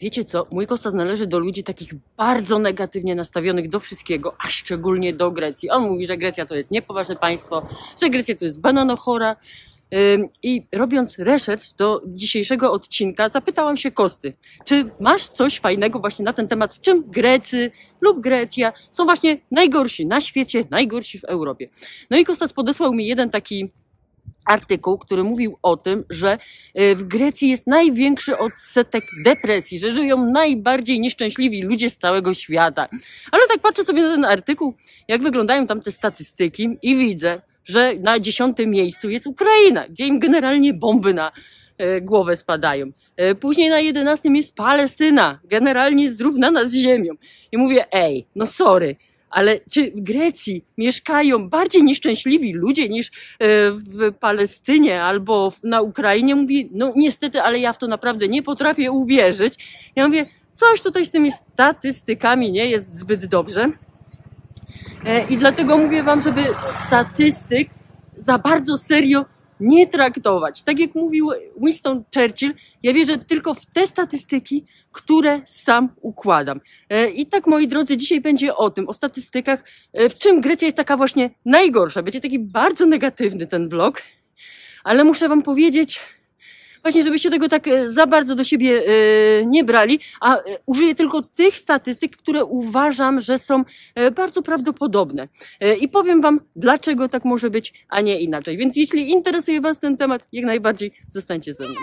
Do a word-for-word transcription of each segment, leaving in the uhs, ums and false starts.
wiecie co, mój Kostas należy do ludzi takich bardzo negatywnie nastawionych do wszystkiego, a szczególnie do Grecji. On mówi, że Grecja to jest niepoważne państwo, że Grecja to jest bananochora. I robiąc research do dzisiejszego odcinka, zapytałam się Kosty, czy masz coś fajnego właśnie na ten temat, w czym Grecy lub Grecja są właśnie najgorsi na świecie, najgorsi w Europie. No i Kostas podesłał mi jeden taki artykuł, który mówił o tym, że w Grecji jest największy odsetek depresji, że żyją najbardziej nieszczęśliwi ludzie z całego świata. Ale tak patrzę sobie na ten artykuł, jak wyglądają tam te statystyki i widzę, że na dziesiątym miejscu jest Ukraina, gdzie im generalnie bomby na e, głowę spadają. E, później na jedenastym jest Palestyna, generalnie zrównana z ziemią. I mówię, ej, no sorry, ale czy w Grecji mieszkają bardziej nieszczęśliwi ludzie niż e, w Palestynie albo w, na Ukrainie? Mówi, no niestety, ale ja w to naprawdę nie potrafię uwierzyć. Ja mówię, coś tutaj z tymi statystykami nie jest zbyt dobrze. I dlatego mówię wam, żeby statystyk za bardzo serio nie traktować. Tak jak mówił Winston Churchill, ja wierzę tylko w te statystyki, które sam układam. I tak, moi drodzy, dzisiaj będzie o tym, o statystykach, w czym Grecja jest taka właśnie najgorsza. Będzie taki bardzo negatywny ten vlog, ale muszę wam powiedzieć, właśnie, żebyście tego tak za bardzo do siebie nie brali, a użyję tylko tych statystyk, które uważam, że są bardzo prawdopodobne. I powiem wam, dlaczego tak może być, a nie inaczej. Więc jeśli interesuje was ten temat, jak najbardziej zostańcie ze mną.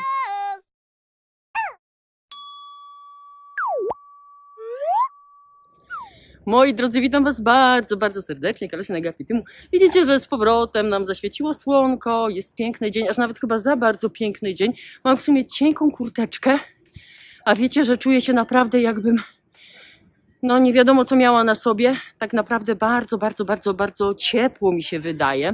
Moi drodzy, witam was bardzo, bardzo serdecznie, Kalesia Agapitimu. Widzicie, że z powrotem nam zaświeciło słonko, jest piękny dzień, aż nawet chyba za bardzo piękny dzień. Mam w sumie cienką kurteczkę, a wiecie, że czuję się naprawdę jakbym, no nie wiadomo co miała na sobie. Tak naprawdę bardzo, bardzo, bardzo, bardzo ciepło mi się wydaje.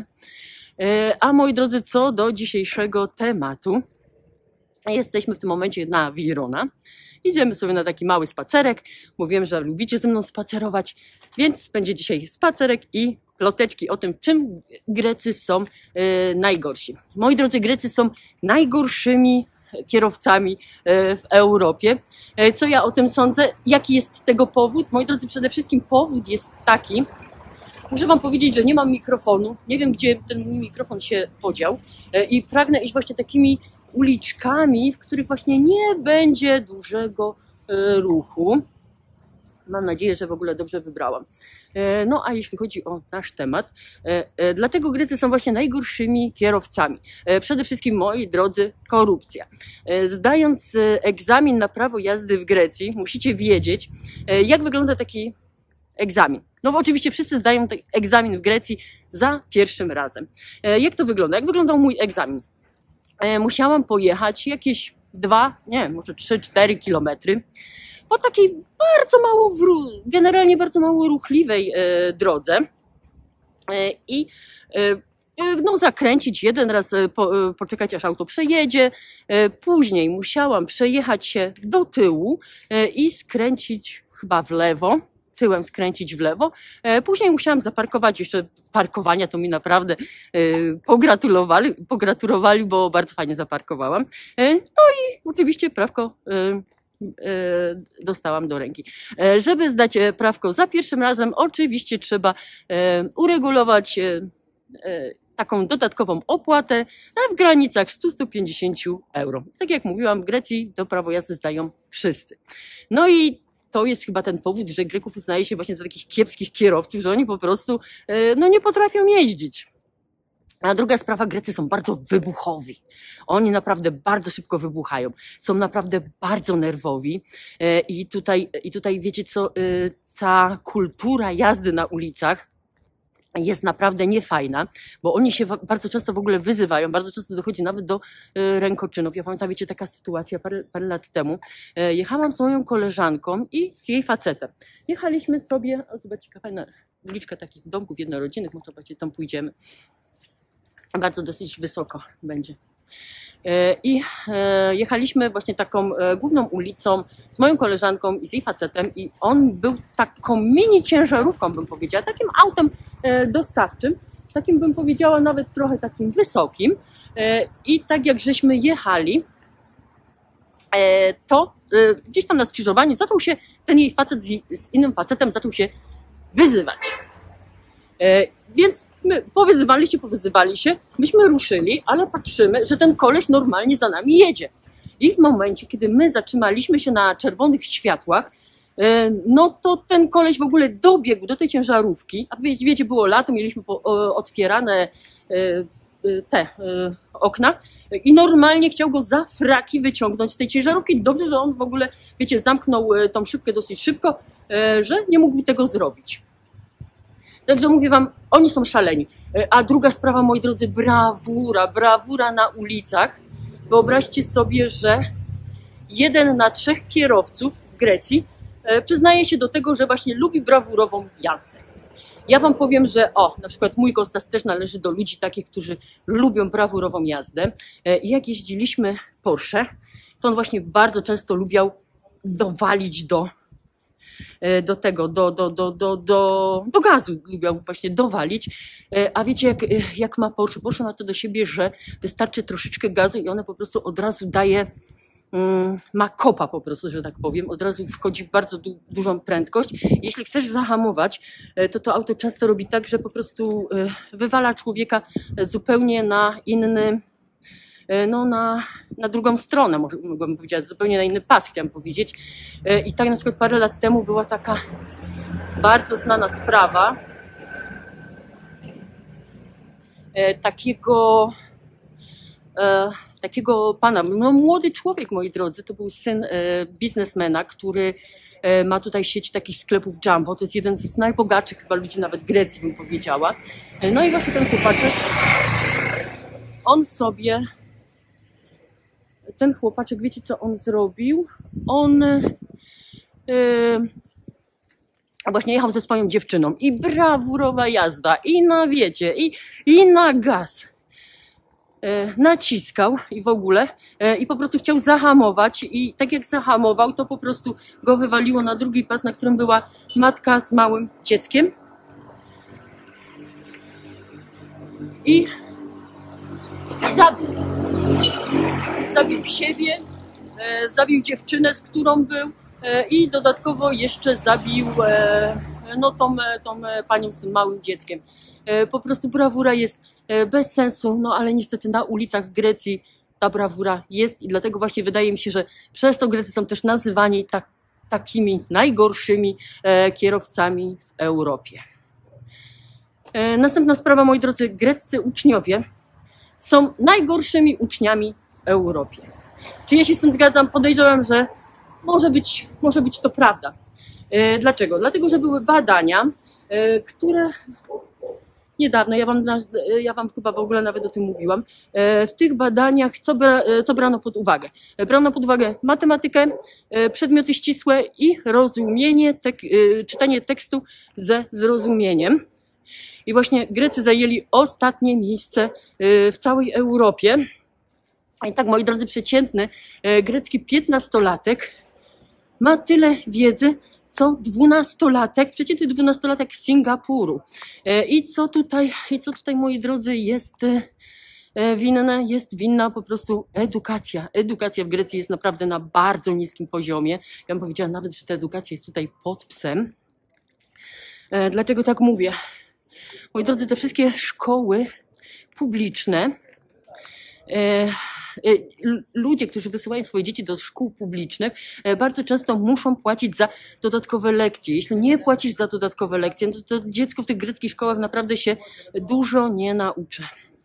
A moi drodzy, co do dzisiejszego tematu. Jesteśmy w tym momencie na Virona. Idziemy sobie na taki mały spacerek. Mówiłem, że lubicie ze mną spacerować, więc będzie dzisiaj spacerek i ploteczki o tym, czym Grecy są e, najgorsi. Moi drodzy, Grecy są najgorszymi kierowcami e, w Europie. E, co ja o tym sądzę? Jaki jest tego powód? Moi drodzy, przede wszystkim powód jest taki, muszę wam powiedzieć, że nie mam mikrofonu. Nie wiem, gdzie ten mój mikrofon się podział e, i pragnę iść właśnie takimi uliczkami, w których właśnie nie będzie dużego e, ruchu. Mam nadzieję, że w ogóle dobrze wybrałam. E, no a jeśli chodzi o nasz temat, e, e, dlatego Grecy są właśnie najgorszymi kierowcami. E, przede wszystkim, moi drodzy, korupcja. E, zdając e, egzamin na prawo jazdy w Grecji, musicie wiedzieć, e, jak wygląda taki egzamin. No bo oczywiście wszyscy zdają ten egzamin w Grecji za pierwszym razem. E, jak to wygląda? Jak wyglądał mój egzamin? Musiałam pojechać jakieś dwa, nie, może trzy, cztery kilometry po takiej bardzo mało, generalnie bardzo mało ruchliwej e, drodze e, i e, no, zakręcić jeden raz, po, poczekać aż auto przejedzie. E, później musiałam przejechać się do tyłu e, i skręcić chyba w lewo. Tyłem skręcić w lewo. Później musiałam zaparkować, jeszcze parkowania to mi naprawdę pogratulowali, pogratulowali, bo bardzo fajnie zaparkowałam. No i oczywiście prawko dostałam do ręki. Żeby zdać prawko za pierwszym razem, oczywiście trzeba uregulować taką dodatkową opłatę w granicach sto do stu pięćdziesięciu euro. Tak jak mówiłam, w Grecji to prawo jazdy zdają wszyscy. No i to jest chyba ten powód, że Greków uznaje się właśnie za takich kiepskich kierowców, że oni po prostu no, nie potrafią jeździć. A druga sprawa, Grecy są bardzo wybuchowi. Oni naprawdę bardzo szybko wybuchają. Są naprawdę bardzo nerwowi. I tutaj, i tutaj wiecie co, ta kultura jazdy na ulicach jest naprawdę niefajna, bo oni się bardzo często w ogóle wyzywają, bardzo często dochodzi nawet do rękoczynów. Ja pamiętam, wiecie, taka sytuacja parę, parę lat temu. Jechałam z moją koleżanką i z jej facetem. Jechaliśmy sobie, o, zobaczcie, fajna uliczka takich domków jednorodzinnych, może zobaczyć, tam pójdziemy. Bardzo dosyć wysoko będzie. I jechaliśmy właśnie taką główną ulicą z moją koleżanką i z jej facetem i on był taką mini ciężarówką, bym powiedziała, takim autem dostawczym, takim bym powiedziała nawet trochę takim wysokim i tak jak żeśmy jechali, to gdzieś tam na skrzyżowaniu zaczął się, ten jej facet z, z innym facetem zaczął się wyzywać. Więc my powyzywali się, powyzywali się, myśmy ruszyli, ale patrzymy, że ten koleś normalnie za nami jedzie. I w momencie, kiedy my zatrzymaliśmy się na czerwonych światłach, no to ten koleś w ogóle dobiegł do tej ciężarówki, a wiecie, było lato, mieliśmy otwierane te okna i normalnie chciał go za fraki wyciągnąć z tej ciężarówki. Dobrze, że on w ogóle, wiecie, zamknął tą szybkę dosyć szybko, że nie mógł tego zrobić. Także mówię wam, oni są szaleni. A druga sprawa, moi drodzy, brawura, brawura na ulicach. Wyobraźcie sobie, że jeden na trzech kierowców w Grecji przyznaje się do tego, że właśnie lubi brawurową jazdę. Ja wam powiem, że o, na przykład mój Kostas też należy do ludzi takich, którzy lubią brawurową jazdę. I jak jeździliśmy Porsche, to on właśnie bardzo często lubiał dowalić do do tego, do, do, do, do, do, do gazu lubiał właśnie dowalić. A wiecie, jak, jak ma Porsche? Porsche ma to do siebie, że wystarczy troszeczkę gazu i one po prostu od razu daje, um, ma kopa po prostu, że tak powiem, od razu wchodzi w bardzo du dużą prędkość. Jeśli chcesz zahamować, to to auto często robi tak, że po prostu wywala człowieka zupełnie na inny, no na, na drugą stronę, mogłabym powiedzieć, zupełnie na inny pas, chciałam powiedzieć. I tak na przykład parę lat temu była taka bardzo znana sprawa takiego, takiego pana, no młody człowiek, moi drodzy, to był syn biznesmena, który ma tutaj sieć takich sklepów Jumbo, to jest jeden z najbogatszych chyba ludzi, nawet Grecji bym powiedziała. No i właśnie ten chłopaczek, on sobie Ten chłopaczek, wiecie co on zrobił? On yy, właśnie jechał ze swoją dziewczyną i brawurowa jazda, i na wiecie, i, i na gaz. Yy, naciskał i w ogóle yy, i po prostu chciał zahamować i tak jak zahamował, to po prostu go wywaliło na drugi pas, na którym była matka z małym dzieckiem. I, i zabił. Zabił siebie, e, zabił dziewczynę, z którą był e, i dodatkowo jeszcze zabił e, no, tą, tą panią z tym małym dzieckiem. E, po prostu brawura jest e, bez sensu, no ale niestety na ulicach Grecji ta brawura jest i dlatego właśnie wydaje mi się, że przez to Grecy są też nazywani tak, takimi najgorszymi e, kierowcami w Europie. E, następna sprawa, moi drodzy, greccy uczniowie są najgorszymi uczniami w Europie. Czy ja się z tym zgadzam? Podejrzewam, że może być, może być to prawda. E, dlaczego? Dlatego, że były badania, e, które niedawno, ja wam, ja wam chyba w ogóle nawet o tym mówiłam, e, w tych badaniach co, bra, co brano pod uwagę? Brano pod uwagę matematykę, e, przedmioty ścisłe i rozumienie, tek, e, czytanie tekstu ze zrozumieniem. I właśnie Grecy zajęli ostatnie miejsce w całej Europie. I tak, moi drodzy, przeciętny grecki piętnastolatek ma tyle wiedzy, co dwunastolatek, przeciętny dwunastolatek z Singapuru. I co tutaj, i co tutaj, moi drodzy, jest winne? Jest winna po prostu edukacja. Edukacja w Grecji jest naprawdę na bardzo niskim poziomie. Ja bym powiedziała nawet, że ta edukacja jest tutaj pod psem. Dlaczego tak mówię? Moi drodzy, te wszystkie szkoły publiczne, e, ludzie, którzy wysyłają swoje dzieci do szkół publicznych, bardzo często muszą płacić za dodatkowe lekcje. Jeśli nie płacisz za dodatkowe lekcje, to, to dziecko w tych greckich szkołach naprawdę się dużo nie nauczy.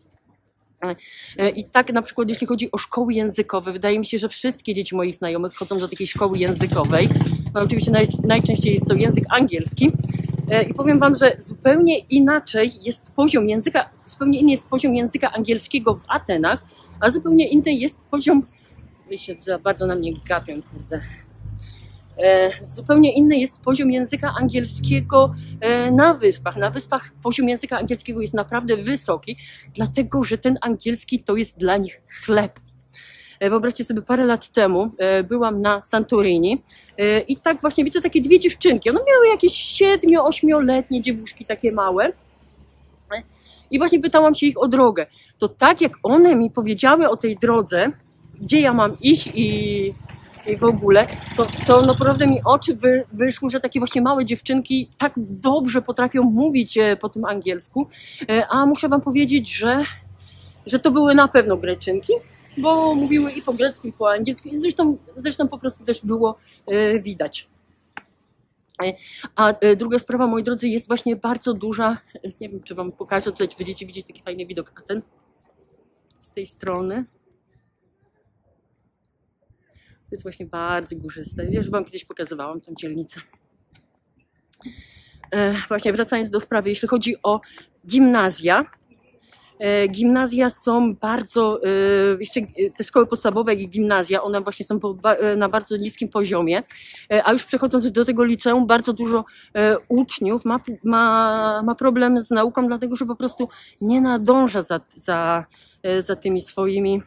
I tak na przykład jeśli chodzi o szkoły językowe, wydaje mi się, że wszystkie dzieci moich znajomych chodzą do takiej szkoły językowej. No oczywiście naj, najczęściej jest to język angielski. I powiem wam, że zupełnie inaczej jest poziom języka, zupełnie inny jest poziom języka angielskiego w Atenach, a zupełnie inny jest poziom, się za bardzo na mnie gapią, kurde. E, zupełnie inny jest poziom języka angielskiego e, na wyspach. Na wyspach poziom języka angielskiego jest naprawdę wysoki, dlatego że ten angielski to jest dla nich chleb. E, wyobraźcie sobie, parę lat temu e, byłam na Santorini e, i tak właśnie widzę takie dwie dziewczynki. One miały jakieś siedmiu, ośmioletnie dziewuszki, takie małe. E, I właśnie pytałam się ich o drogę. To tak jak one mi powiedziały o tej drodze, gdzie ja mam iść i i w ogóle, to, to naprawdę mi oczy wy, wyszły, że takie właśnie małe dziewczynki tak dobrze potrafią mówić po tym angielsku, a muszę wam powiedzieć, że, że to były na pewno Greczynki, bo mówiły i po grecku, i po angielsku, i zresztą, zresztą po prostu też było widać. A druga sprawa, moi drodzy, jest właśnie bardzo duża, nie wiem, czy wam pokażę, tutaj będziecie widzieć taki fajny widok Aten z tej strony. To jest właśnie bardzo górzyste. Już wam kiedyś pokazywałam tę dzielnicę. E, właśnie wracając do sprawy, jeśli chodzi o gimnazja, e, gimnazja są bardzo, e, jeszcze te szkoły podstawowe i gimnazja, one właśnie są po, na bardzo niskim poziomie, e, a już przechodząc do tego liceum, bardzo dużo e, uczniów ma, ma, ma problem z nauką, dlatego że po prostu nie nadąża za, za, e, za tymi swoimi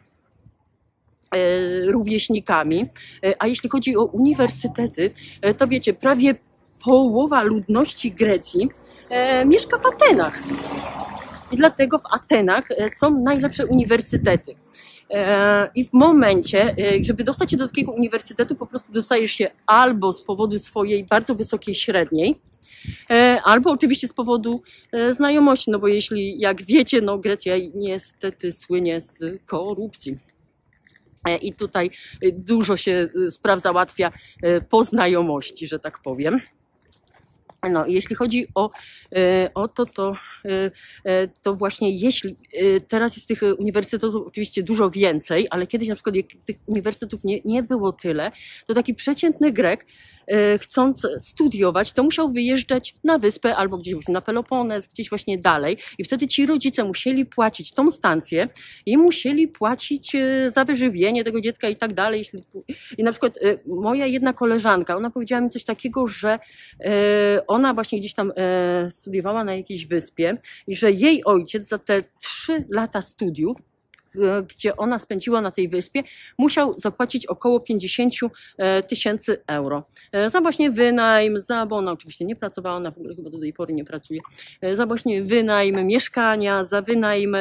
rówieśnikami. A jeśli chodzi o uniwersytety, to wiecie, prawie połowa ludności Grecji mieszka w Atenach. I dlatego w Atenach są najlepsze uniwersytety. I w momencie, żeby dostać się do takiego uniwersytetu, po prostu dostajesz się albo z powodu swojej bardzo wysokiej średniej, albo oczywiście z powodu znajomości, no bo jeśli, jak wiecie, no Grecja niestety słynie z korupcji. I tutaj dużo się spraw załatwia po znajomości, że tak powiem. No, jeśli chodzi o, o to, to, to właśnie jeśli teraz jest tych uniwersytetów oczywiście dużo więcej, ale kiedyś na przykład jak tych uniwersytetów nie, nie było tyle, to taki przeciętny Grek, chcąc studiować, to musiał wyjeżdżać na wyspę albo gdzieś na Peloponez, gdzieś właśnie dalej, i wtedy ci rodzice musieli płacić tą stancję i musieli płacić za wyżywienie tego dziecka i tak dalej. I na przykład moja jedna koleżanka, ona powiedziała mi coś takiego, że ona właśnie gdzieś tam studiowała na jakiejś wyspie i że jej ojciec za te trzy lata studiów, gdzie ona spędziła na tej wyspie, musiał zapłacić około pięćdziesiąt tysięcy euro. Za właśnie wynajm, za, bo ona oczywiście nie pracowała, ona w ogóle chyba do tej pory nie pracuje, za właśnie wynajm mieszkania, za wynajm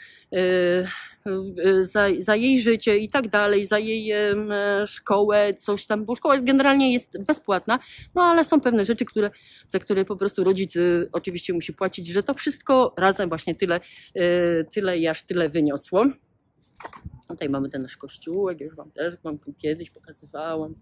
Za, za jej życie i tak dalej, za jej e, szkołę, coś tam, bo szkoła jest, generalnie jest bezpłatna, no ale są pewne rzeczy, które, za które po prostu rodzic y, oczywiście musi płacić, że to wszystko razem właśnie tyle, y, tyle i aż tyle wyniosło. Tutaj mamy ten nasz kościółek, już wam też wam kiedyś pokazywałam.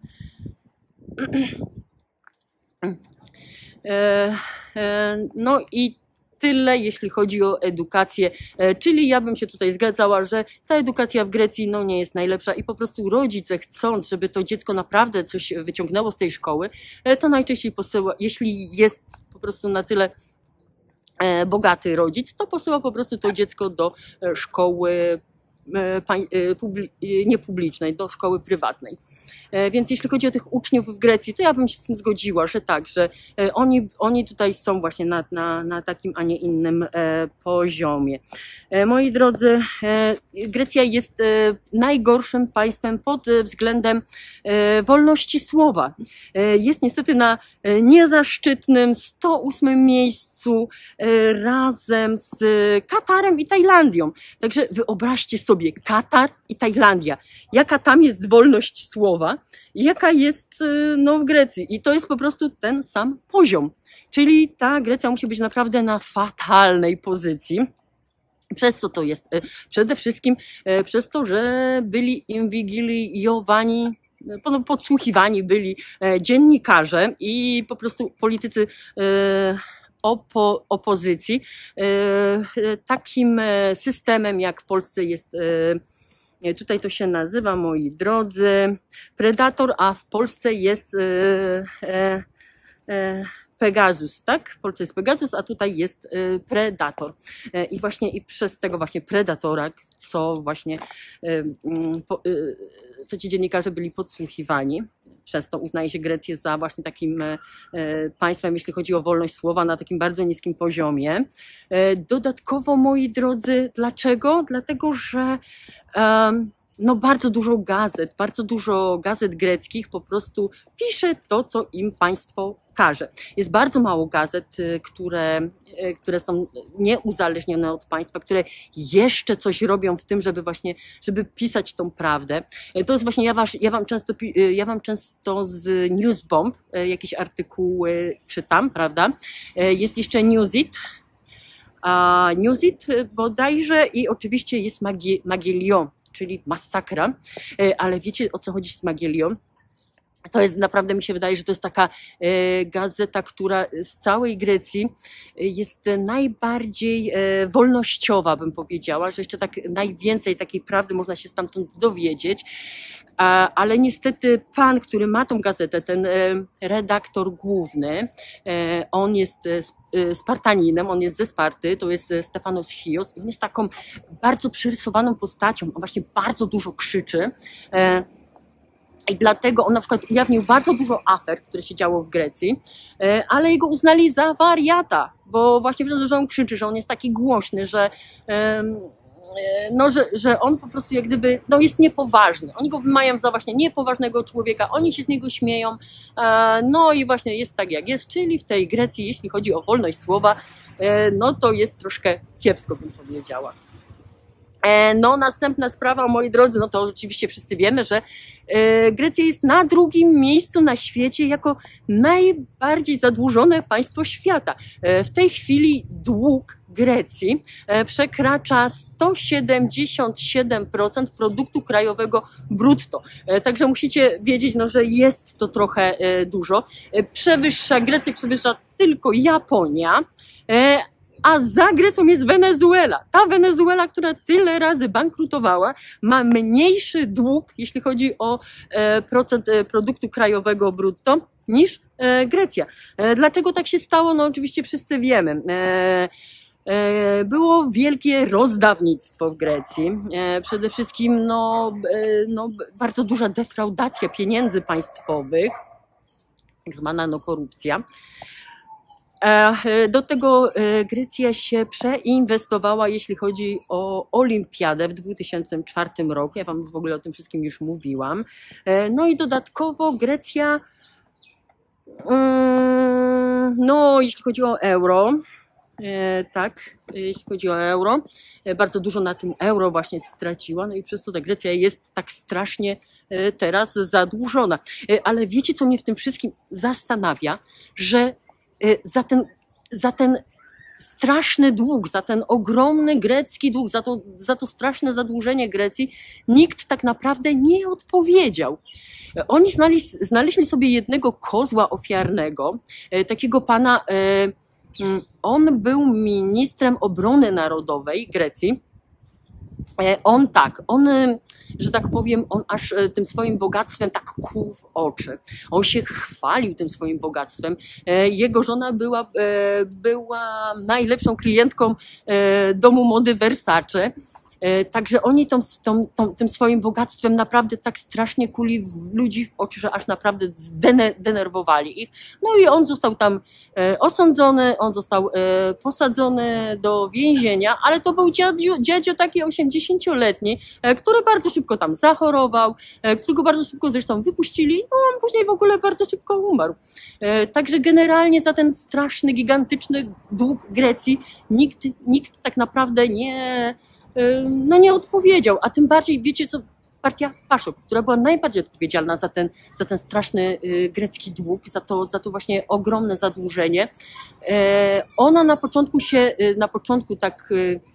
e, e, no i tyle, jeśli chodzi o edukację, czyli ja bym się tutaj zgadzała, że ta edukacja w Grecji no, nie jest najlepsza i po prostu rodzice, chcąc, żeby to dziecko naprawdę coś wyciągnęło z tej szkoły, to najczęściej posyła, jeśli jest po prostu na tyle bogaty rodzic, to posyła po prostu to dziecko do szkoły niepublicznej, do szkoły prywatnej. Więc jeśli chodzi o tych uczniów w Grecji, to ja bym się z tym zgodziła, że tak, że oni, oni tutaj są właśnie na, na, na takim, a nie innym poziomie. Moi drodzy, Grecja jest najgorszym państwem pod względem wolności słowa. Jest niestety na niezaszczytnym sto ósmym miejscu razem z Katarem i Tajlandią. Także wyobraźcie sobie Katar i Tajlandia. Jaka tam jest wolność słowa, jaka jest no, w Grecji. I to jest po prostu ten sam poziom. Czyli ta Grecja musi być naprawdę na fatalnej pozycji. Przez co to jest? Przede wszystkim przez to, że byli inwigilowani, podsłuchiwani byli dziennikarze i po prostu politycy Opo, opozycji. Takim systemem jak w Polsce jest, tutaj to się nazywa, moi drodzy, Predator, a w Polsce jest Pegasus, tak? W Polsce jest Pegasus, a tutaj jest Predator. I właśnie i przez tego właśnie Predatora, co właśnie co ci dziennikarze byli podsłuchiwani, przez to uznaje się Grecję za właśnie takim państwem, jeśli chodzi o wolność słowa, na takim bardzo niskim poziomie. Dodatkowo, moi drodzy, dlaczego? Dlatego, że no bardzo dużo gazet, bardzo dużo gazet greckich po prostu pisze to, co im państwo każe. Jest bardzo mało gazet, które, które są nieuzależnione od państwa, które jeszcze coś robią w tym, żeby właśnie, żeby pisać tą prawdę. To jest właśnie, ja, was, ja, wam, często, ja wam często z Newsbomb jakieś artykuły czytam, prawda? Jest jeszcze Newsit, a Newsit bodajże i oczywiście jest Magelion, czyli masakra, ale wiecie, o co chodzi z Magelion? To jest naprawdę, mi się wydaje, że to jest taka gazeta, która z całej Grecji jest najbardziej wolnościowa, bym powiedziała, że jeszcze tak najwięcej takiej prawdy można się stamtąd dowiedzieć. Ale niestety pan, który ma tą gazetę, ten redaktor główny, on jest Spartaninem, on jest ze Sparty, to jest Stefanos Chios i on jest taką bardzo przerysowaną postacią, on właśnie bardzo dużo krzyczy. I dlatego on na przykład ujawnił bardzo dużo afer, które się działo w Grecji, ale jego uznali za wariata, bo właśnie przez to, że on krzyczy, że on jest taki głośny, że, no, że, że on po prostu jak gdyby no, jest niepoważny. Oni go mają za właśnie niepoważnego człowieka, oni się z niego śmieją, no i właśnie jest tak jak jest, czyli w tej Grecji, jeśli chodzi o wolność słowa, no to jest troszkę kiepsko, bym powiedziała. No, następna sprawa, moi drodzy, no to oczywiście wszyscy wiemy, że Grecja jest na drugim miejscu na świecie jako najbardziej zadłużone państwo świata. W tej chwili dług Grecji przekracza sto siedemdziesiąt siedem procent produktu krajowego brutto. Także musicie wiedzieć, no, że jest to trochę dużo. Przewyższa, Grecję przewyższa tylko Japonia, a za Grecją jest Wenezuela. Ta Wenezuela, która tyle razy bankrutowała, ma mniejszy dług, jeśli chodzi o procent produktu krajowego brutto, niż Grecja. Dlaczego tak się stało? No oczywiście wszyscy wiemy. Było wielkie rozdawnictwo w Grecji. Przede wszystkim no, no, bardzo duża defraudacja pieniędzy państwowych, tak zwana no, korupcja. Do tego Grecja się przeinwestowała, jeśli chodzi o olimpiadę w dwa tysiące czwartym roku. Ja wam w ogóle o tym wszystkim już mówiłam. No i dodatkowo Grecja, no jeśli chodzi o euro, tak, jeśli chodzi o euro, bardzo dużo na tym euro właśnie straciła, no i przez to ta Grecja jest tak strasznie teraz zadłużona. Ale wiecie, co mnie w tym wszystkim zastanawia, że za ten, za ten straszny dług, za ten ogromny grecki dług, za to, za to straszne zadłużenie Grecji nikt tak naprawdę nie odpowiedział. Oni znaleźli, znaleźli sobie jednego kozła ofiarnego, takiego pana, on był ministrem obrony narodowej Grecji. On tak, on, że tak powiem, on aż tym swoim bogactwem tak kłuł w oczy. On się chwalił tym swoim bogactwem. Jego żona była, była najlepszą klientką domu mody Versace. Także oni tą, tą, tą, tym swoim bogactwem naprawdę tak strasznie kuli w ludzi w oczy, że aż naprawdę zdenerwowali ich. No i on został tam osądzony, on został posadzony do więzienia, ale to był dziadzio, dziadzio taki osiemdziesięcioletni, który bardzo szybko tam zachorował, którego bardzo szybko zresztą wypuścili i on później w ogóle bardzo szybko umarł. Także generalnie za ten straszny, gigantyczny dług Grecji nikt, nikt tak naprawdę nie no nie odpowiedział, a tym bardziej, wiecie co, partia PASOK, która była najbardziej odpowiedzialna za ten, za ten straszny grecki dług, za to, za to właśnie ogromne zadłużenie, ona na początku się, na początku tak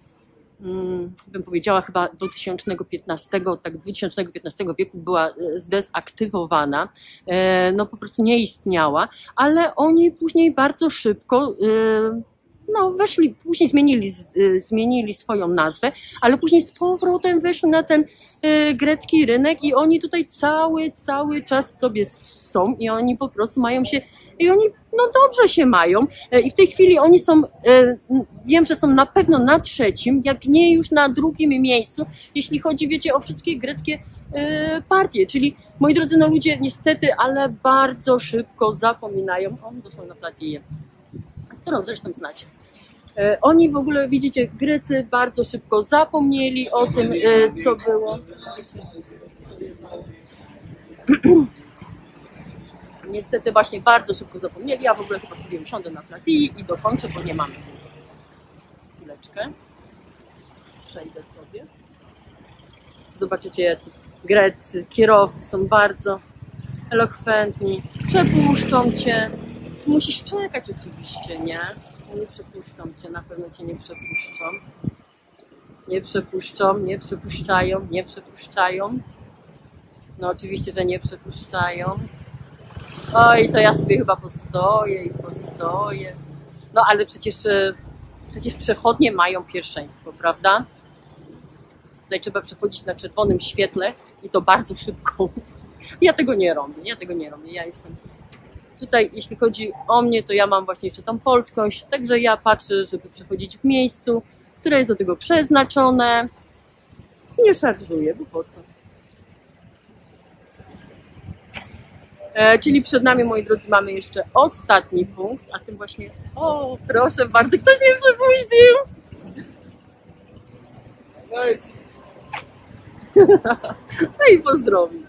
bym powiedziała chyba dwa tysiące piętnastego, tak dwa tysiące piętnastego wieku była zdezaktywowana, no po prostu nie istniała, ale oni później bardzo szybko no weszli, później zmienili, zmienili swoją nazwę, ale później z powrotem weszli na ten y, grecki rynek i oni tutaj cały, cały czas sobie są i oni po prostu mają się, i oni no dobrze się mają i w tej chwili oni są, y, wiem, że są na pewno na trzecim, jak nie już na drugim miejscu, jeśli chodzi, wiecie, o wszystkie greckie y, partie, czyli moi drodzy, no ludzie niestety, ale bardzo szybko zapominają, on doszło na platiję, którą zresztą znacie. Oni w ogóle, widzicie, Grecy bardzo szybko zapomnieli o tym, co było. Niestety właśnie bardzo szybko zapomnieli. Ja w ogóle chyba sobie usiądę na platii i dokończę, bo nie mamy. Chwileczkę. Przejdę sobie. Zobaczycie, jacy Grecy, kierowcy są bardzo elokwentni. Przepuszczą cię. Musisz czekać oczywiście, nie? Nie przepuszczą cię, na pewno cię nie przepuszczą. Nie przepuszczą, nie przepuszczają, nie przepuszczają. No oczywiście, że nie przepuszczają. Oj, to ja sobie chyba postoję i postoję. No ale przecież, przecież przechodnie mają pierwszeństwo, prawda? Tutaj trzeba przechodzić na czerwonym świetle i to bardzo szybko. Ja tego nie robię, ja tego nie robię. Ja jestem tutaj, jeśli chodzi o mnie, to ja mam właśnie jeszcze tą polskość, także ja patrzę, żeby przechodzić w miejscu, które jest do tego przeznaczone. I nie szarżuję, bo po co? E, czyli przed nami, moi drodzy, mamy jeszcze ostatni punkt, a tym właśnie, o proszę bardzo, ktoś mnie przepuścił! Nice. No i pozdrowił.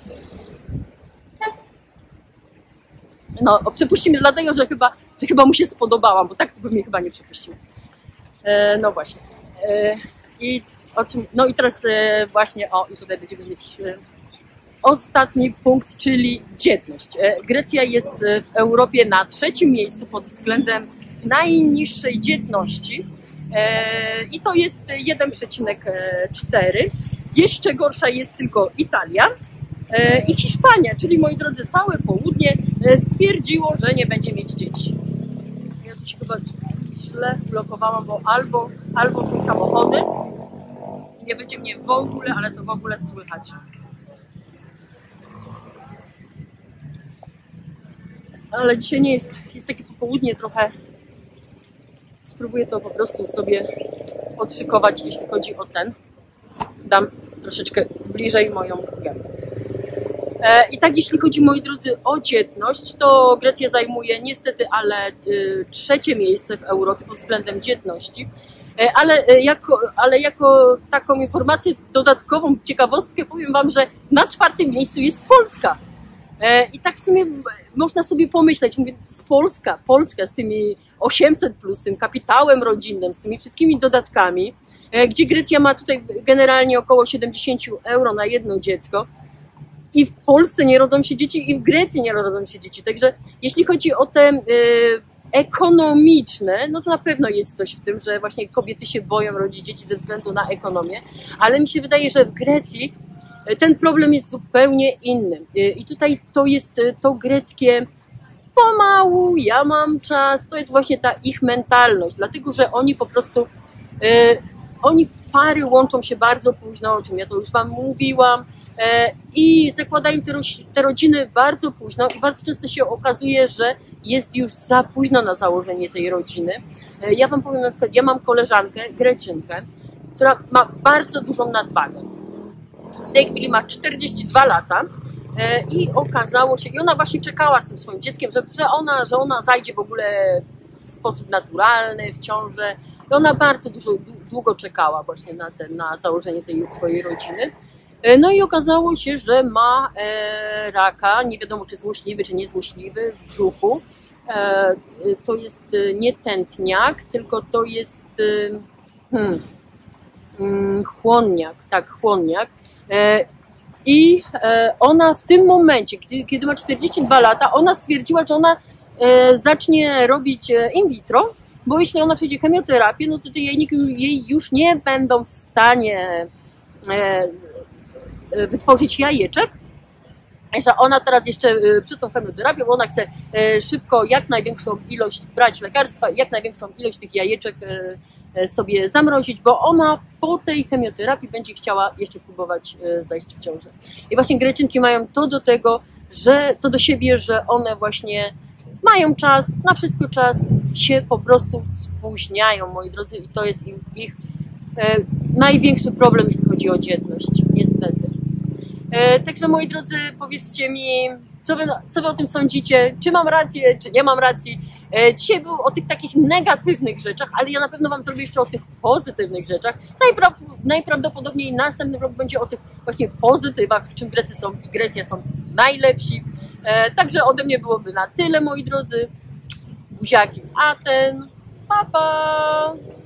No, przepuścimy dlatego, że chyba, że chyba mu się spodobałam, bo tak to by mnie chyba nie przepuścił. E, no właśnie. E, i o czym, no i teraz e, właśnie, o, i tutaj będziemy mieć e, ostatni punkt, czyli dzietność. E, Grecja jest w Europie na trzecim miejscu pod względem najniższej dzietności e, i to jest jeden przecinek cztery. Jeszcze gorsza jest tylko Italia i Hiszpania, czyli moi drodzy, całe południe stwierdziło, że nie będzie mieć dzieci. Ja tu się chyba źle blokowałam, bo albo, albo są samochody, nie będzie mnie w ogóle, ale to w ogóle słychać. Ale dzisiaj nie jest, jest takie popołudnie trochę, spróbuję to po prostu sobie odszykować, jeśli chodzi o ten. Dam troszeczkę bliżej moją gębę. I tak jeśli chodzi, moi drodzy, o dzietność, to Grecja zajmuje niestety, ale y, trzecie miejsce w Europie pod względem dzietności. Ale jako, ale jako taką informację dodatkową, ciekawostkę powiem wam, że na czwartym miejscu jest Polska. I tak w sumie można sobie pomyśleć, mówię, z Polska, Polska z tymi osiemset plus, z tym kapitałem rodzinnym, z tymi wszystkimi dodatkami, gdzie Grecja ma tutaj generalnie około siedemdziesiąt euro na jedno dziecko i w Polsce nie rodzą się dzieci i w Grecji nie rodzą się dzieci. Także jeśli chodzi o te y, ekonomiczne, no to na pewno jest coś w tym, że właśnie kobiety się boją rodzić dzieci ze względu na ekonomię, ale mi się wydaje, że w Grecji ten problem jest zupełnie inny. I tutaj to jest to greckie pomału, ja mam czas, to jest właśnie ta ich mentalność, dlatego że oni po prostu, e, oni w pary łączą się bardzo późno, o czym ja to już wam mówiłam, e, i zakładają te, te rodziny bardzo późno i bardzo często się okazuje, że jest już za późno na założenie tej rodziny. E, ja wam powiem na przykład, ja mam koleżankę, Greczynkę, która ma bardzo dużą nadwagę. W tej chwili ma czterdzieści dwa lata i okazało się, i ona właśnie czekała z tym swoim dzieckiem, że, że, ona, że ona zajdzie w ogóle w sposób naturalny, w ciążę. I ona bardzo dużo, długo czekała właśnie na, ten, na założenie tej swojej rodziny. No i okazało się, że ma raka, nie wiadomo czy złośliwy, czy niezłośliwy w brzuchu. To jest nie tętniak, tylko to jest hmm, chłonniak, tak, chłonniak. I ona w tym momencie, kiedy ma czterdzieści dwa lata, ona stwierdziła, że ona zacznie robić in vitro, bo jeśli ona przejdzie chemioterapię, no to te jajniki jej już nie będą w stanie wytworzyć jajeczek, że ona teraz jeszcze przed tą chemioterapią, ona chce szybko jak największą ilość brać lekarstwa, jak największą ilość tych jajeczek sobie zamrozić, bo ona po tej chemioterapii będzie chciała jeszcze próbować zajść w ciążę. I właśnie Greczynki mają to do tego, że to do siebie, że one właśnie mają czas, na wszystko czas, się po prostu spóźniają, moi drodzy, i to jest im, ich e, największy problem, jeśli chodzi o dzietność, niestety. E, także, moi drodzy, powiedzcie mi, Co wy, co wy o tym sądzicie? Czy mam rację, czy nie mam racji? E, dzisiaj był o tych takich negatywnych rzeczach, ale ja na pewno wam zrobię jeszcze o tych pozytywnych rzeczach. Najpra najprawdopodobniej następny vlog będzie o tych właśnie pozytywach, w czym Grecy są i Grecja są najlepsi. E, także ode mnie byłoby na tyle, moi drodzy. Buziaki z Aten. Pa, pa!